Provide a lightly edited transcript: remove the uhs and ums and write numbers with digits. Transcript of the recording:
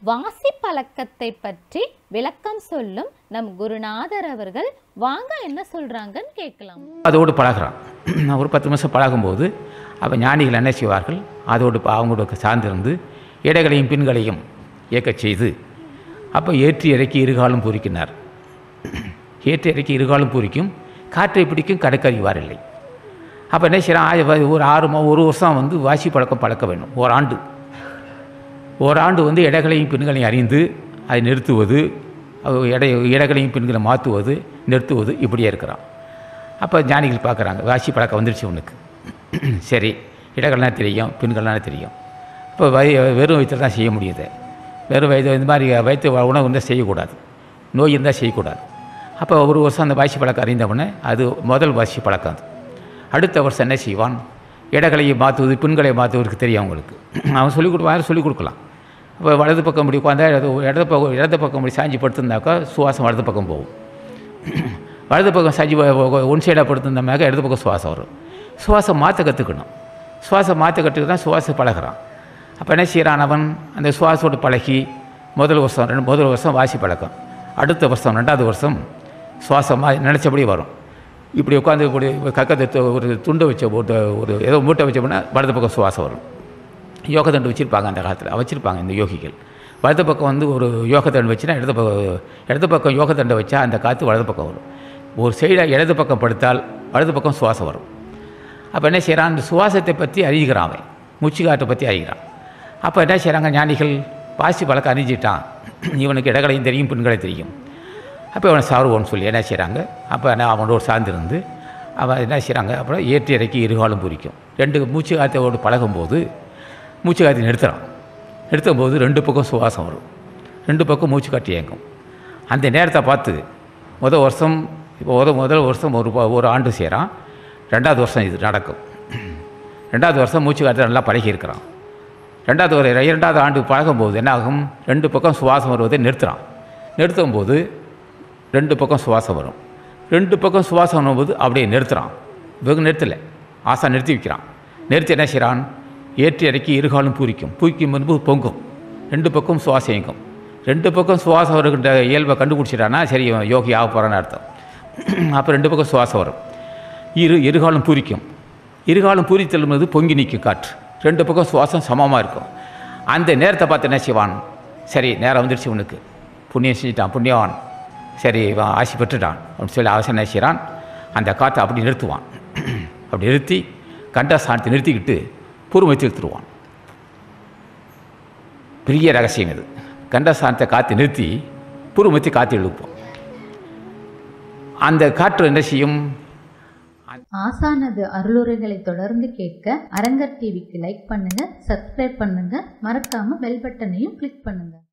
வாசி பழக்கத்தை பற்றி விளக்கம் சொல்லும் நம் குருநாதர் அவர்கள் வாங்க என்ன சொல்றாங்கன்னு கேட்கலாம். அதோடு பழகிறான். ஒரு 10 நிமிஷம் பழகும்போது அப்போ ஞானிகள் என்ன செய்வார்கள், அதோடு அவங்களோட சார்ந்திருந்து இடைகளையும் பின்களையும் இயக்கச் செய்து அப்போ ஏற்றி இறக்கி இருகாலும் பூரிக்கினார். ஏற்றி இறக்கி இருகாலும் பூரிக்கும், காற்றை பிடிக்கும், கடற்கறிவார் இல்லை. அப்போ என்ன செய்யறான், ஒரு வருஷம் வாசி பழக்கம் பழக்க வேண்டும். ஓராண்டு இடைகளையும் பின்களையும் அறிந்து அதை நிறுத்துவது, இடைகளையும் பின்களை மாற்றுவது, நிறுத்துவது, இப்படியே இருக்கிறான். அப்போ ஞானிகள் பார்க்குறாங்க, வாசி பழக்கம் வந்துடுச்சு உனக்கு, சரி இடைகள்லாம் தெரியும், பின்கள்லாம் தெரியும். இப்போ வெறும் வயிற்றில் தான் செய்ய முடியுது. வெறும் வயிற்று இந்த மாதிரி வயிற்று உணவு இருந்தால் செய்யக்கூடாது, நோய் இருந்தால் செய்யக்கூடாது. அப்போ ஒரு வருஷம் அந்த வாசி பழக்கம் அறிந்தவுடனே அது முதல் வாசி பழக்கம். அது அடுத்த வருஷம் என்ன செய்வான், இடைகளையை மாற்றுவது, பின்களை மாற்றுவதற்கு தெரியும் அவங்களுக்கு. அவன் சொல்லிக் கொடுக்கலாம். இப்போ வலது பக்கம் இப்படி உட்காந்தா இடது பக்கம் இப்படி சாஞ்சி படுத்திருந்தாக்கா சுவாசம் வலது பக்கம் போகும். வலது பக்கம் சாஞ்சி ஒன் சைடாக படுத்திருந்தாக்க இடது பக்கம் சுவாசம் வரும். சுவாசம் மாற்ற கற்றுக்கணும். சுவாசம் மாற்ற கற்றுக்கு தான் சுவாசம் பழகிறான். அப்போ என்ன செய்கிறான், அவன் அந்த சுவாசோடு பழகி முதல் வருஷம் வாசி பழக்கம், அடுத்த வருஷம் 2வது வருஷம் சுவாசம் நினச்சபடி வரும். இப்படி உட்காந்து இப்படி கக்கத்தை ஒரு துண்டை வச்ச ஒரு ஏதோ மூட்டை வச்சோம்னா வலது பக்கம் சுவாசம் வரும். யோக தண்டு வச்சுருப்பாங்க, அந்த காலத்தில் வச்சுருப்பாங்க இந்த யோகிகள். வலது பக்கம் ஒரு யோக தண்டு வச்சுன்னா இடது பக்கம் யோக தண்டை வச்சா அந்த காற்று வலது பக்கம் வரும். ஒரு சைடாக இடது பக்கம் படுத்தால் வலது பக்கம் சுவாசம் வரும். அப்போ என்ன செய்கிறான், அந்த சுவாசத்தை பற்றி அறிகிறான், அவன் மூச்சு காற்றை பற்றி அறிகிறான். அப்போ என்ன செய்கிறாங்க ஞானிகள், வாசி பழக்கம் அறிஞ்சிட்டான், இவனுக்கு இடங்களையும் தெரியும், பின்களை தெரியும். அப்போ அவனை சாருவோன்னு சொல்லி என்ன செய்கிறாங்க, அப்போ அவனோட சார்ந்திருந்து அவன் என்ன செய்கிறாங்க, அப்புறம் ஏற்றி இறக்கி இருகாலும் பூரிக்கும். 2 மூச்சு காற்றோடு பழகும்போது மூச்சு காற்றை நிறுத்தும் போது 2 பக்கம் சுவாசம் வரும், 2 பக்கம் மூச்சு காற்று இயங்கும். அந்த நேரத்தை பார்த்து முதல் வருஷம் ஒரு ஆண்டு செய்கிறான். 2வது வருஷம் இது நடக்கும். 2வது வருஷம் மூச்சு காற்றை நல்லா பழகி இருக்கிறான். 2வது ஆண்டு பழகும்போது என்ன ஆகும், 2 பக்கம் சுவாசம் வருவதை நிறுத்தும் போது 2 பக்கம் சுவாசம் வரும். 2 பக்கம் சுவாசம் வரும்போது அப்படியே நிறுத்துகிறான். வெகு நிறுத்தலை, ஆசா நிறுத்தி வைக்கிறான். நிறுத்தி என்ன செய்கிறான், ஏற்றி இறக்கி இருகாலும் பூரிக்கும் முன்பு பொங்கும், 2 பக்கம் சுவாசம் இயங்கும். 2 பக்கம் சுவாசம் வருகின்ற இயல்பை கண்டுபிடிச்சிட்டான்னா சரி யோகி ஆக போகிறான்னு அர்த்தம். அப்போ 2 பக்கம் சுவாசம் வரும். இருகாலும் பூரிக்கும். இருகாலும் பூரித்தல் பொங்கி நிற்கும் காற்று. 2 பக்கம் சுவாசம் சமமாக இருக்கும். அந்த நேரத்தை பார்த்து என்ன செய்வான், சரி நேரம் வந்துடுச்சு உனக்கு, புண்ணியம் செஞ்சுட்டான், புண்ணியவான், சரி ஆசி பெற்றுட்டான் அப்படின்னு சொல்லி அவசரம் என்ன செய்கிறான், அந்த காற்றை அப்படி நிறுத்துவான். அப்படி நிறுத்தி கண்டஸ்தானத்தை நிறுத்திக்கிட்டு பூர்வத்தை எடுத்துருவான். பெரிய ரகசியம் இது. கண்டஸ்தானத்தை காற்று நிறுத்தி பூர்வத்தை காற்று எழுப்போம். அந்த காற்று என்ன செய்யும், ஆசானது அருளுரைகளை தொடர்ந்து கேட்க அரங்கர் டிவிக்கு லைக் பண்ணுங்க, சப்ஸ்கிரைப் பண்ணுங்க, மறக்காம பெல் பட்டனையும் கிளிக் பண்ணுங்க.